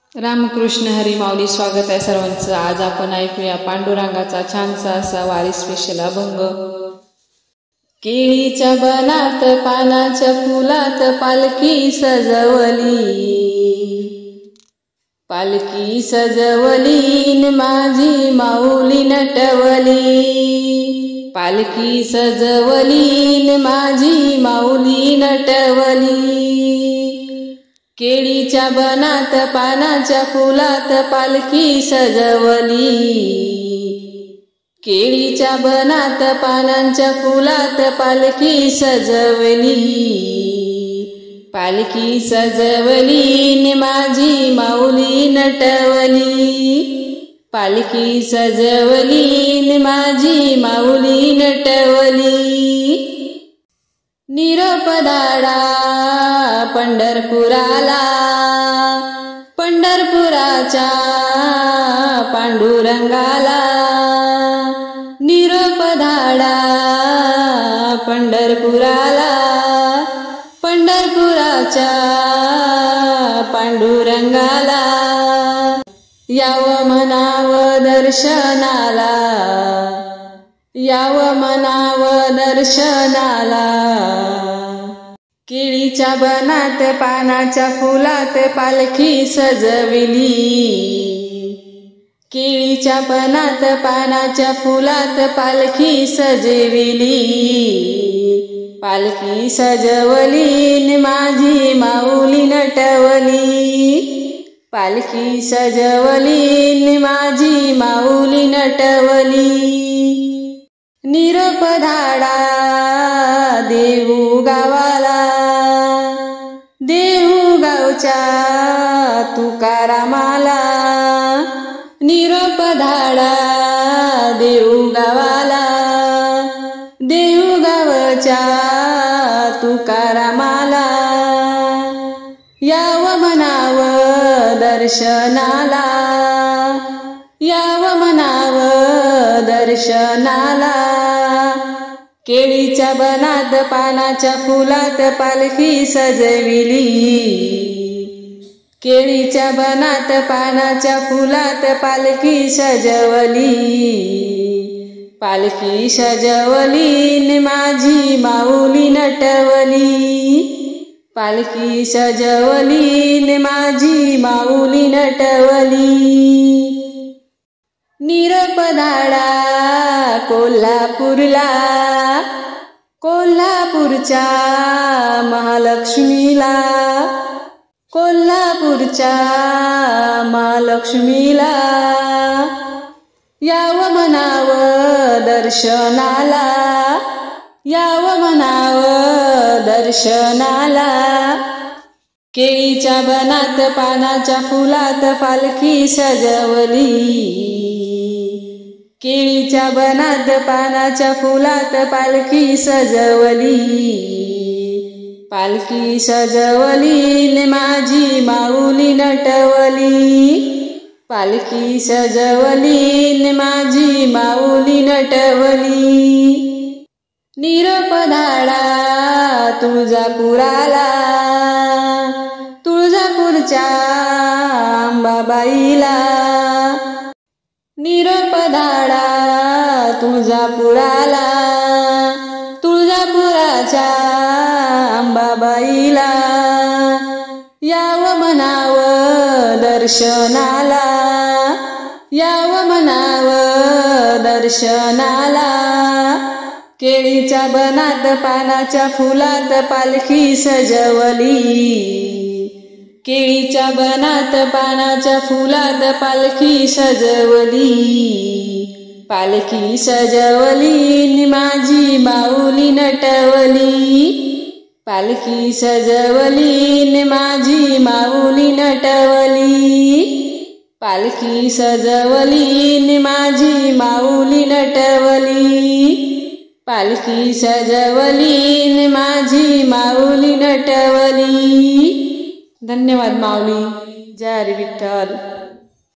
रामकृष्ण हरी माऊली. स्वागत आहे सर्वांचं. आज आपण ऐकूया पांडुरंगाचा छानसा असा वारी स्पेशल अभंग. केळीच्या बनात पानाच्या फुलात पालखी सजवली, पालखी सजवली माझी माऊली नटवली, पालखी सजवली माझी माऊली नटवली. केळीच्या बनात पानाच्या फुलात पालखी सजवली, केळीच्या बनात पानांच्या फुलात पालखी सजवली, पालखी सजवली माझी माऊली नटवली, पालखी सजवली माझी माऊली नटवली. निरोप धाडा पंढरपुराला, पंढरपुराच्या पांडुरंगाला, निरोप धाडा पंढरपुराला, पंढरपुराच्या पांडुरंगाला. यावं म्हणावं दर्शनाला, यावं म्हणावं दर्शनाला. केळीच्या बनात पानाच्या फुलात पालखी सजविली, केळीच्या बनात पानाच्या फुलात पालखी सजविली, पालखी सजवली माझी माऊली नटवली, पालखी सजवली माझी माऊली नटवली. निरोप धाडा देऊ गावाला, देऊ गावच्या तुकारामाला, निरोप धाडा देऊ गावाला, देऊ गावच्या तुकारामाला. यावं म्हणावं दर्शनाला, यावं म्हणावं दर्शनाला. केळीच्या बनात पानाच्या फुलात पालखी सजविली, केळीच्या बनात पानाच्या फुलात पालखी सजवली, पालखी सजवली माझी माऊली नटवली, पालखी सजवली माझी माऊली नटवली. निरोप धाडा कोल्हापूरला, कोल्हापूरच्या महालक्ष्मीला, कोल्हापूरच्या महालक्ष्मीला. यावं म्हणावं दर्शनाला, यावं म्हणावं दर्शनाला. केळीच्या बनात पानाच्या फुलात पालखी सजवली, केळीच्या बनात पानाच्या फुलात पालखी सजवली, पालखी सजवली माझी माऊली नटवली, पालखी सजवली माझी माऊली नटवली. निरोप धाडा तुळजापुराला, तुळजापूरच्या अंबाबाईला, निरोप धाडा तुळजापुराला, तुळजापुराच्या अंबाबाईला. यावं म्हणावं दर्शनाला, यावं म्हणावं दर्शनाला. केळीच्या बनात पानाच्या फुलात पालखी सजवली, केळीच्या बनात पानाच्या फुलात पालखी सजवली, पालखी सजवली माझी माऊली नटवली, पालखी सजवली माझी माऊली नटवली, पालखी सजवली माझी माऊली नटवली, पालखी सजवली माझी माऊली नटवली. धन्यवाद माऊली. जय हरी विठ्ठल.